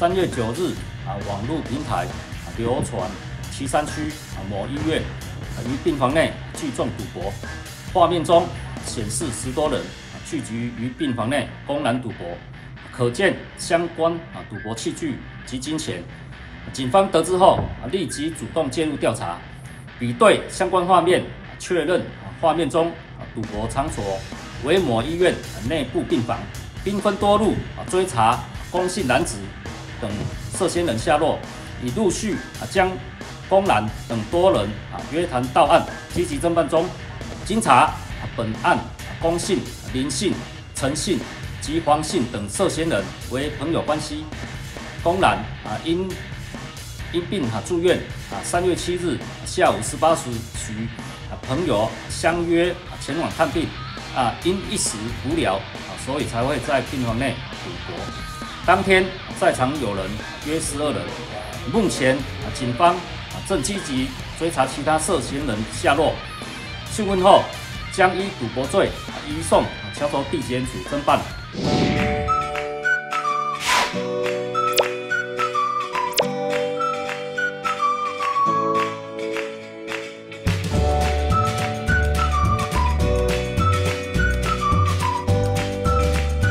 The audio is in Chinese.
3月9日网络平台流传旗山区某医院于病房内聚众赌博，画面中显示10多人聚集于病房内公然赌博，可见相关赌博器具及金钱。警方得知后立即主动介入调查，比对相关画面，确认画面中赌博场所为某医院内部病房，兵分多路追查龚姓男子等涉嫌人下落，已陆续将龚然等多人约谈到案，积极侦办中。经查，本案龚姓、林姓、陈姓及黄姓等涉嫌人为朋友关系。龚然因病住院，3月7日下午18时许，朋友相约前往看病，因一时无聊，所以才会在病房内赌博。当天在场有人约12人，目前警方正积极追查其他涉嫌人下落。讯问后，将依赌博罪移送桥头地检署侦办。